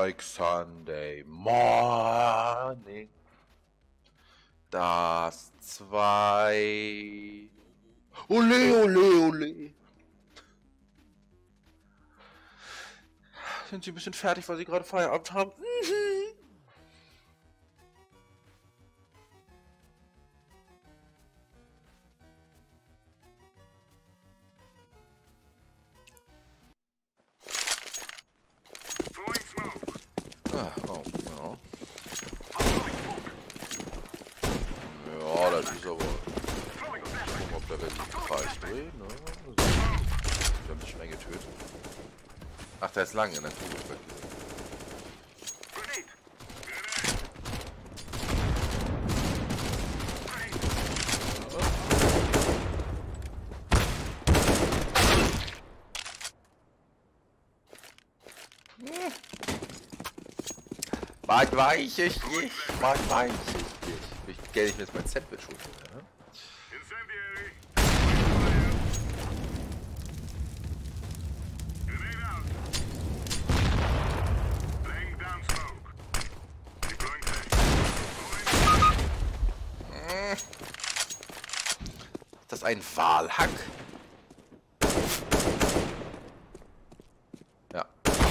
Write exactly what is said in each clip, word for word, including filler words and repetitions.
like Sunday morning. Das zwei. Ole, ole, ole. Sind Sie ein bisschen fertig, weil Sie gerade Feierabend haben? Mhm. Ah, oh, ja. Ja, das ist aber... Gucken, ob der den Kreis dreht, ne? Die haben sich schon getötet. Ach, der ist lang in der Kugel. Mag weich ich nicht, mag weich ich nicht. Ich gell ich mir jetzt mein Sandwich holen, ja? Ist das ein Walhack? Ja.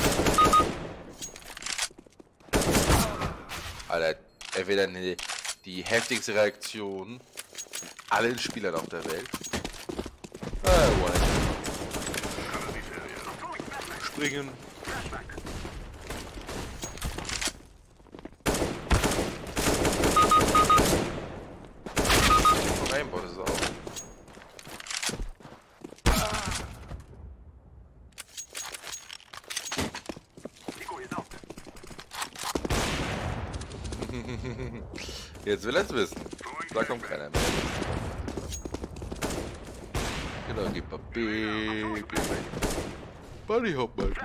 Alter, entweder die, die heftigste Reaktion von allen Spielern auf der Welt. Ah, springen. Rainbow ist auch. Jetzt will er es wissen. Da kommt keiner mehr. Genau, gib mal Baby. Buddy Hop mal.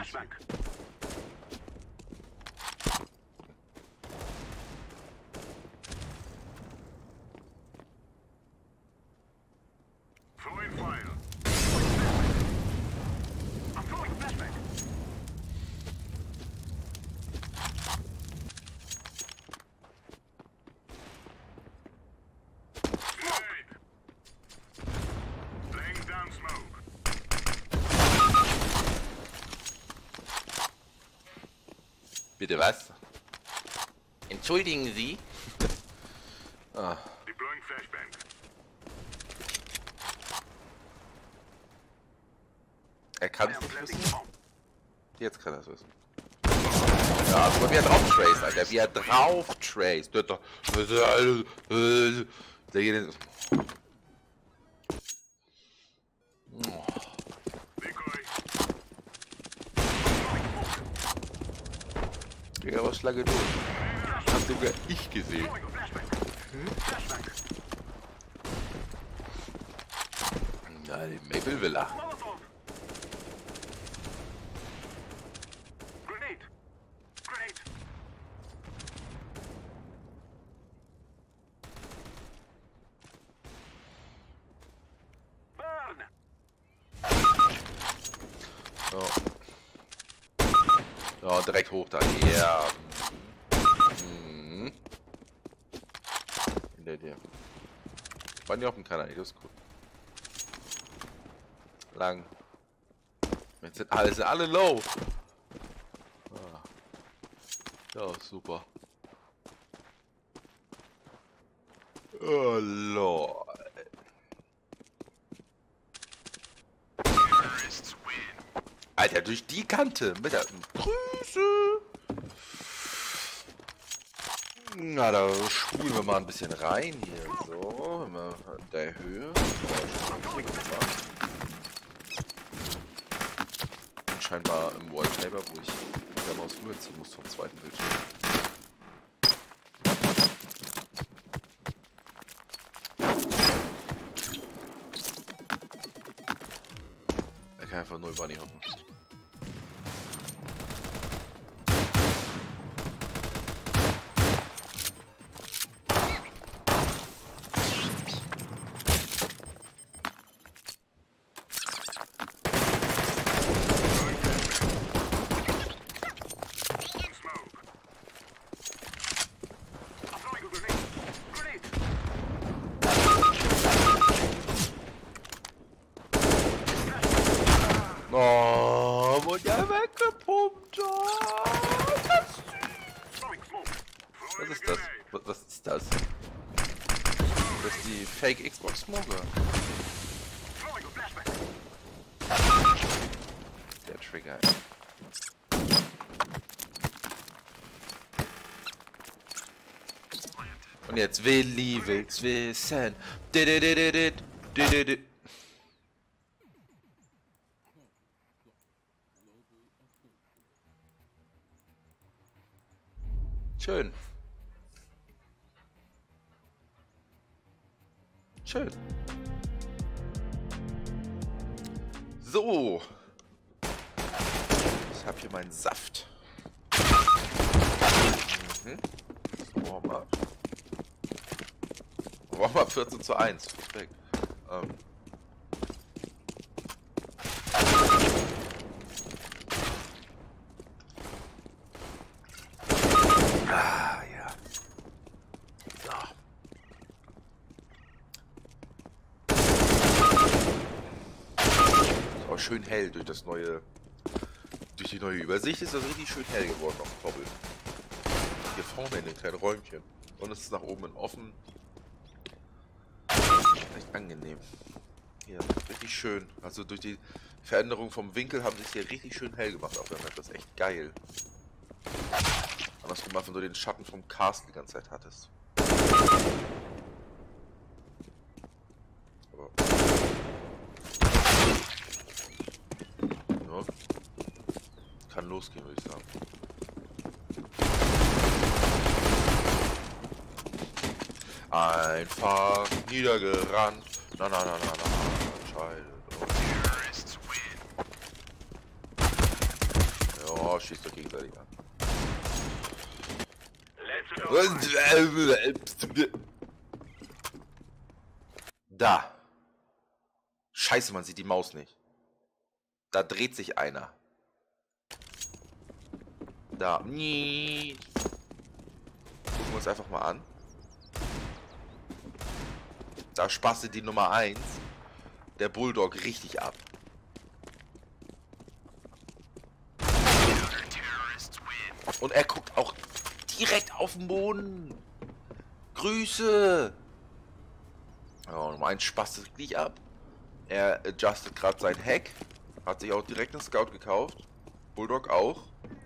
Bitte was? Entschuldigen Sie? Ah. Er kann es nicht wissen. Jetzt kann er es wissen. Ja, aber wie er drauf traced, Alter. Wie er drauf traced. Der geht. Ja, was lange durch. Hab sogar ich gesehen. Hm? Na, die Maple Villa. So. Ja, direkt hoch da. Ja. Mhm. Hinter dir. Waren die auf dem Kanal? Das ist cool. Lang. Jetzt sind alle, sind alle low. Ah. Ja, super. Oh Lord. Alter, durch die Kante mit der Grüße. Na, da spulen wir mal ein bisschen rein hier. So, immer in der Höhe. Und scheinbar im Wallpaper, wo ich mit der Maus rüberziehen muss vom zweiten Bildschirm. Er kann einfach nur über die hocken. Das ist die Fake Xbox Smoker. Der Trigger. Und jetzt Willi will's wissen. Schön. Schön. So. Ich habe hier meinen Saft. Mhm. Warm-up. Warm-up vierzehn zu eins. Respekt. Ähm. Ah, ja. So. Ist auch schön hell durch das neue... Durch die neue Übersicht ist das richtig schön hell geworden auf dem Koppel. Hier vorne in den kleinen Räumchen. Und es ist nach oben offen. Echt angenehm. Ja, richtig schön. Also durch die Veränderung vom Winkel haben sie es hier richtig schön hell gemacht auf der Map. Das ist echt geil. Andersrum, wenn du den Schatten vom Castle die ganze Zeit hattest. Aber ja. Kann losgehen, würde ich sagen. Einfach niedergerannt. Na na na na na. Entscheidet. Ja, schießt doch gegenseitig an. Da. Scheiße, man sieht die Maus nicht. Da dreht sich einer. Da. Gucken wir uns einfach mal an. Da spasste die Nummer eins. Der Bulldog richtig ab. Und er guckt auch direkt auf den Boden. Grüße. Ja, Nummer eins spastet richtig ab. Er adjustet gerade sein Heck. Hat sich auch direkt einen Scout gekauft. Bulldog auch.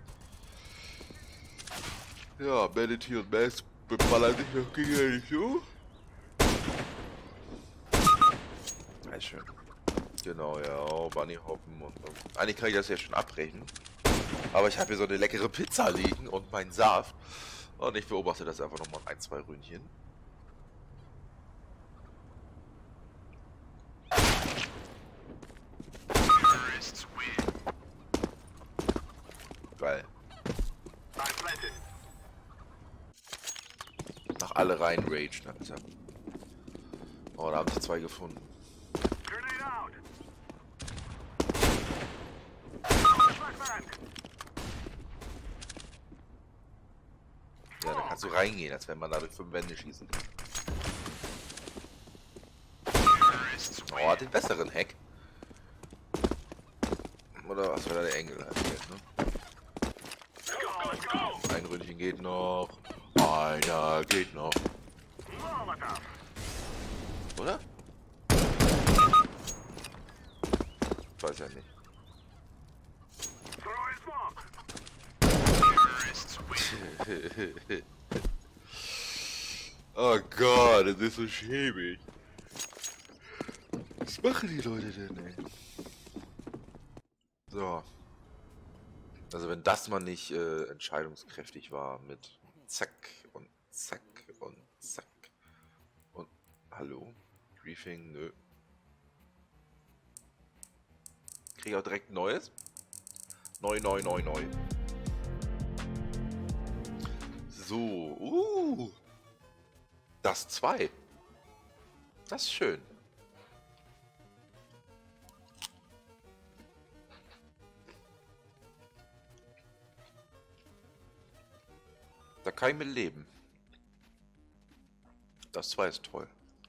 Ja, Manatee und Max beballern sich noch gegenseitig so. Ja, schön. Genau, ja, Bunny hoppen und so. Eigentlich kann ich das ja schon abbrechen. Aber ich habe hier so eine leckere Pizza liegen und meinen Saft. Und ich beobachte das einfach nochmal ein, zwei Ründchen. Geil. Nach alle rein Rage, Alter. Oh, da haben sich zwei gefunden. Ja, da kannst du reingehen, als wenn man da durch fünf Wände schießen kann. Oh, hat den besseren Hack. Oder was war da der Engel? Ne? Ein Ründchen geht noch. Einer geht noch. Oder? Ich weiß ja nicht. Oh Gott, das ist so schäbig. Was machen die Leute denn, ey? So. Also wenn das mal nicht äh, entscheidungskräftig war mit zack und zack und zack und hallo? Briefing, nö. Krieg ich auch direkt ein neues? Neu, neu, neu, neu. So, uh. Das zwei. Das ist schön. Da kann ich mit leben. Das zwei ist toll.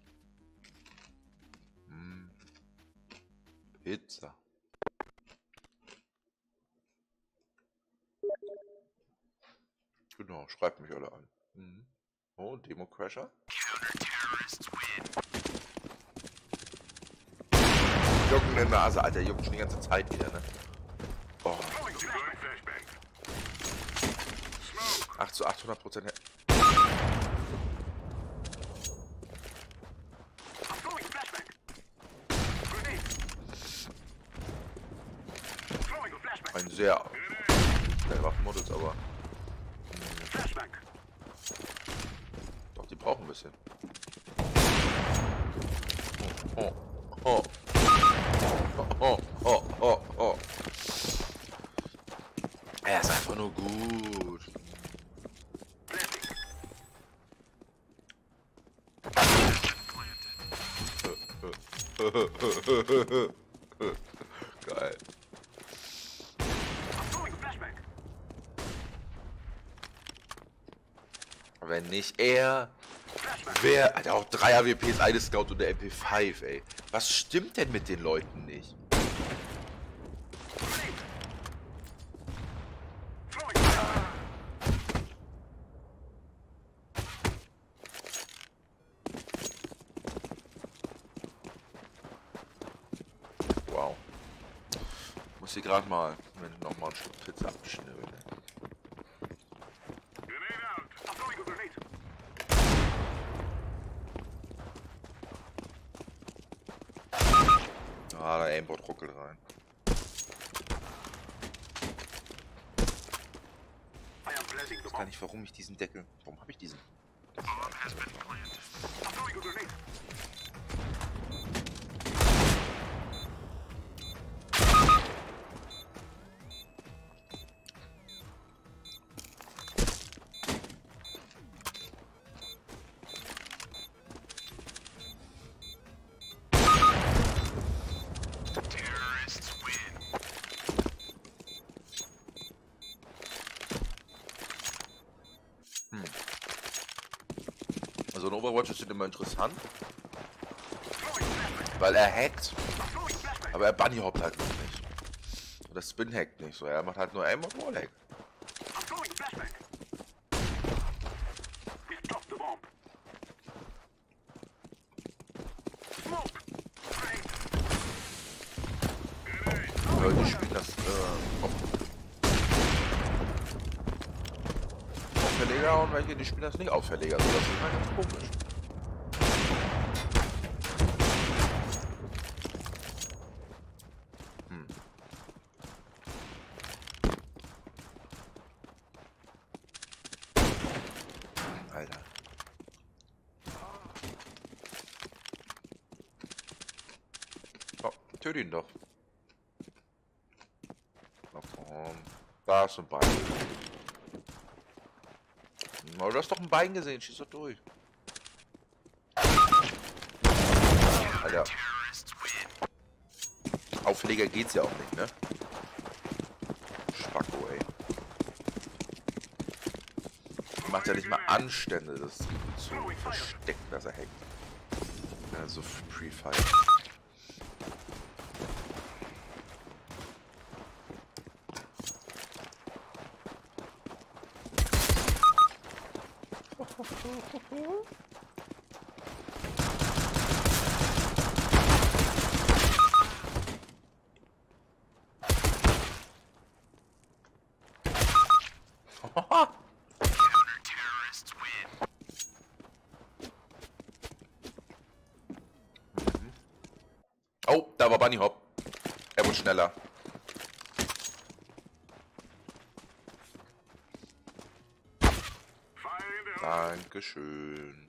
Hm. Pizza. Genau, schreibt mich alle an. Mhm. Oh, Demo-Crasher. juckende Nase, Alter, juckt schon die ganze Zeit wieder, ne? Oh. acht zu achthundert Prozent. Ein sehr schnell Waffenmodus, aber hm. Doch, die brauchen ein bisschen. Oh, oh, oh, oh, oh, oh. Er ist einfach nur gut. Geil. Wenn nicht er, wer hat auch drei A W Ps, eine Scout und der M P fünf, ey. Was stimmt denn mit den Leuten nicht? Wow. Muss hier gerade mal noch mal ein Stück Pizza abschnibbeln. Ah, der Aimbot ruckelt rein. Ich weiß gar nicht, warum ich diesen Deckel... Warum habe ich diesen? Also in Overwatch ist immer interessant, weil er hackt, aber er bunnyhoppt halt noch nicht. Und das Spin hackt nicht so, er macht halt nur Aim und Wallhack. Ja, die spielen das äh, auf Verleger und welche, die spielen das nicht auf Verleger. Also das ist immer ganz komisch. Hm. Alter. Oh, töte ihn doch. Na komm. Da ist ein Bein. Oh, du hast doch ein Bein gesehen, schieß doch durch. Alter. Aufleger geht's ja auch nicht, ne? Spacko, ey. Macht ja nicht mal Anstände, das zu verstecken, dass er hackt. Ja, so Pre-Fire. Oh, da war Bunny Hop. Er wurde schneller. Dankeschön.